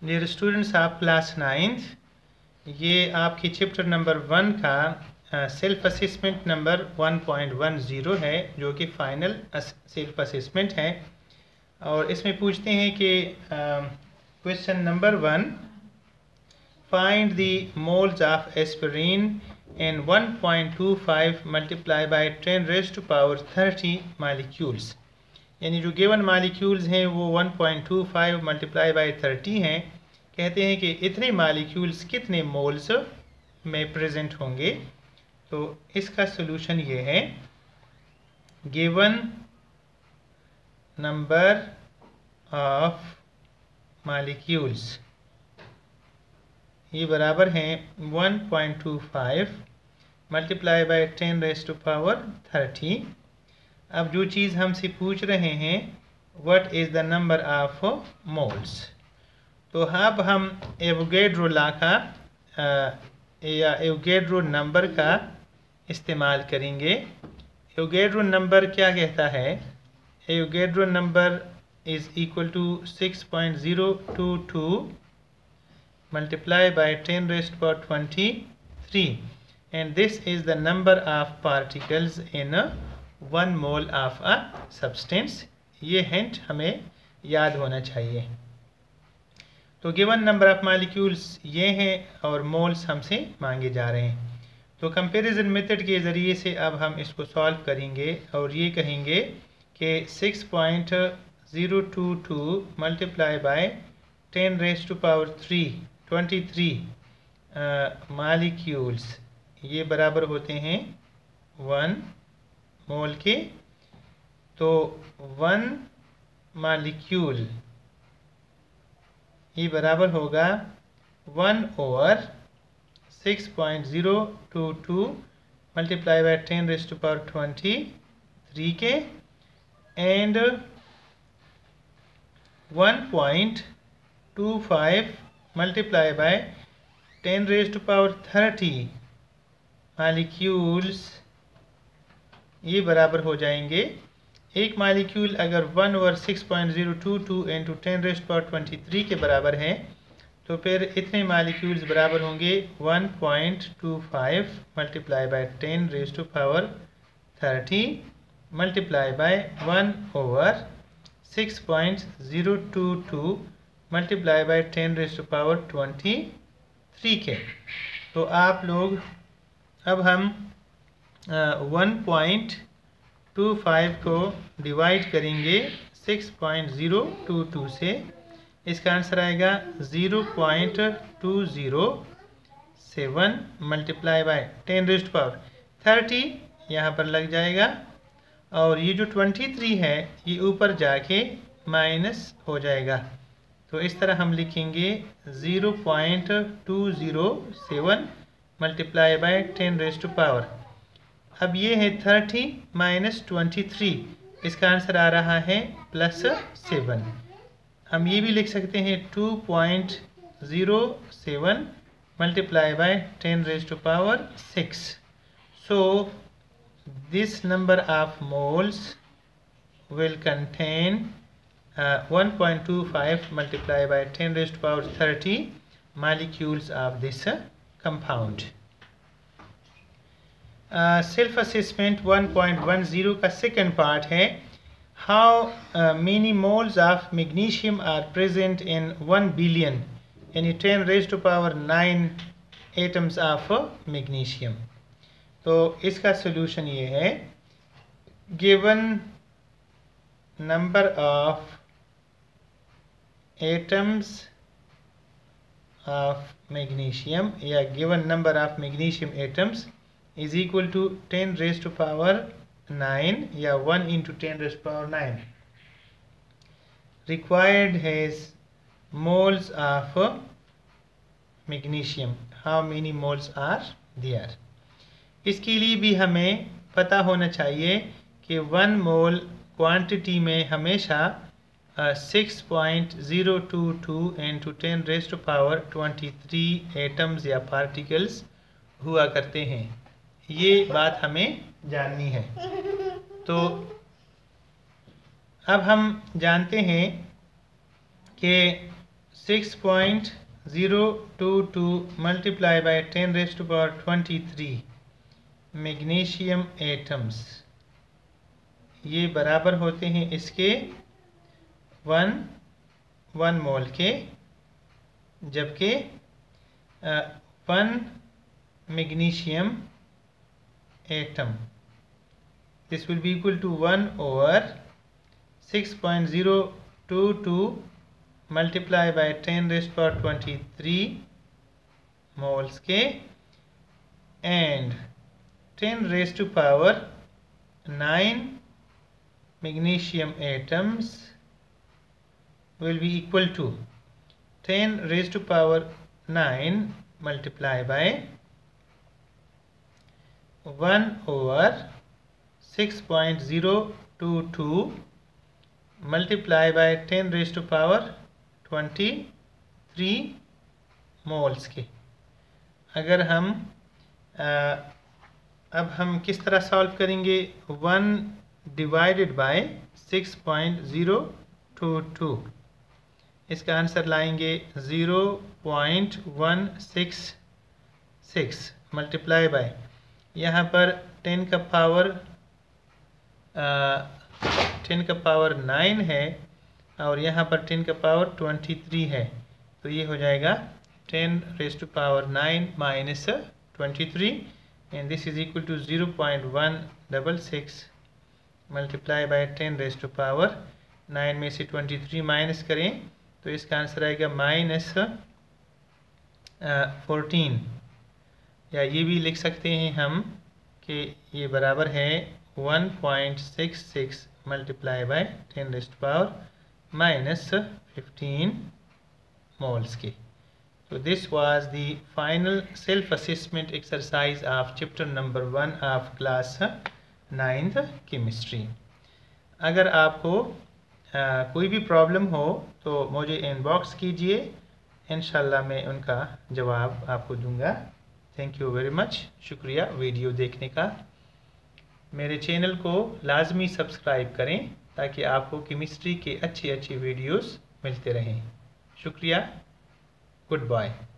Dear students of class 9th, ये आपकी chapter number 1 का सेल्फ असेसमेंट नंबर 1.10 है, जो कि फाइनल सेल्फ असेसमेंट है। और इसमें पूछते हैं कि question number 1, find the moles of aspirin in 1.25 multiply by 10⁻30 molecules. यानी जो गिवन मालिक्यूल्स हैं वो 1.25 मल्टीप्लाई बाय 30 हैं। कहते हैं कि इतने मालिक्यूल्स कितने मोल्स में प्रेजेंट होंगे। तो इसका सॉल्यूशन ये है, गिवन नंबर ऑफ मालिक्यूल्स ये बराबर हैं 1.25 मल्टीप्लाई बाय 10⁻30। अब जो चीज़ हमसे पूछ रहे हैं, what is the number of moles, तो अब हम एवोगैड्रो लॉ का या एवोगैड्रो नंबर का इस्तेमाल करेंगे। एवोगैड्रो नंबर क्या कहता है? Avogadro number is equal to 6.022 multiply by 10⁻23 and this is the number of particles in 1 mole of a substance. ये हिंट हमें याद होना चाहिए। तो गिवन नंबर ऑफ मॉलिक्यूल्स ये हैं और मोल्स हमसे मांगे जा रहे हैं। तो कंपैरिजन मेथड के ज़रिए से अब हम इसको सॉल्व करेंगे और ये कहेंगे कि 6.022 मल्टीप्लाई बाय 10⁻23 मॉलिक्यूल्स ये बराबर होते हैं 1 मोल के। तो 1 मॉलिक्यूल ये बराबर होगा 1/6.022 मल्टीप्लाई बाय 10⁻23 के एंड 1.25 मल्टीप्लाई बाय 10⁻30 मॉलिक्यूल्स ये बराबर हो जाएंगे। एक मालिक्यूल अगर 1/6.022 इंटू 10⁻23 के बराबर है, तो फिर इतने मालिक्यूल्स बराबर होंगे 1.25 multiply by 10⁻30 multiply by 1/6.022 multiply by 10⁻23 के। तो आप लोग अब हम 1.25 को डिवाइड करेंगे 6.022 से। इसका आंसर आएगा 0.207 मल्टीप्लाई बाय 10⁻30 यहाँ पर लग जाएगा और ये जो 23 है ये ऊपर जाके माइनस हो जाएगा। तो इस तरह हम लिखेंगे 0.207 मल्टीप्लाई बाय 10⁻। अब ये है 30 माइनस 23, इसका आंसर आ रहा है +7। हम ये भी लिख सकते हैं 2.07 multiply by 10⁻6। So this number of moles will contain 1.25 multiply by 10⁻30 molecules of this compound. Self assessment 1.10 का सेकेंड पार्ट है, how many moles of magnesium are present in 1 billion यानी 10⁻9 एटम्स ऑफ मैग्नीशियम। तो इसका solution ये है, given number of atoms of magnesium या given number of magnesium atoms is equal to 10⁻9 या 1 into 10⁻9 required has moles of magnesium, how many moles are there। इसके लिए भी हमें पता होना चाहिए कि 1 मोल क्वांटिटी में हमेशा 6.022 into 10⁻23 एटम्स या पार्टिकल्स हुआ करते हैं। ये बात हमें जाननी है। तो अब हम जानते हैं कि 6.022 multiply by 10 raised to power 23 magnesium atoms, ये बराबर होते हैं इसके 1 मोल के, जबकि 1 magnesium atom this will be equal to 1 over 6.022 multiply by 10 raised to power 23 moles के and 10 raised to power 9 magnesium atoms will be equal to 10 raised to power 9 multiply by 1 over 6.022 multiply by 10 raised to power 23 moles के। अगर हम अब हम किस तरह solve करेंगे, 1 divided by 6.022, इसका आंसर लाएंगे 0.166 मल्टीप्लाई बाय, यहाँ पर 10 का पावर 9 है और यहाँ पर 10 का पावर 23 है, तो ये हो जाएगा 10 raised to power 9 minus 23 and this is equal to 0.166 multiply by 10 raised to power 9 में से 23 माइनस करें तो इसका आंसर आएगा -14, या ये भी लिख सकते हैं हम कि ये बराबर है 1.66 multiply by 10 raised to power -15 moles के। So this was the final self-assessment exercise of chapter number 1 of class 9th chemistry। अगर आपको कोई भी प्रॉब्लम हो तो मुझे इनबॉक्स कीजिए, इंशाल्लाह मैं उनका जवाब आपको दूंगा। थैंक यू वेरी मच, शुक्रिया वीडियो देखने का। मेरे चैनल को लाजमी सब्सक्राइब करें ताकि आपको केमिस्ट्री के अच्छी वीडियोस मिलते रहें। शुक्रिया, गुड बाय।